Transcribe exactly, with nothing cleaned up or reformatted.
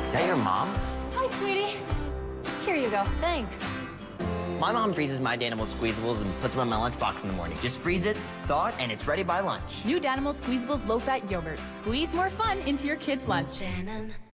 Is that your mom? Hi, sweetie. Here you go. Thanks. My mom freezes my Danimals Squeezables and puts them in my lunchbox in the morning. Just freeze it, thaw it, and it's ready by lunch. New Danimals Squeezables low-fat yogurt. Squeeze more fun into your kids' lunch.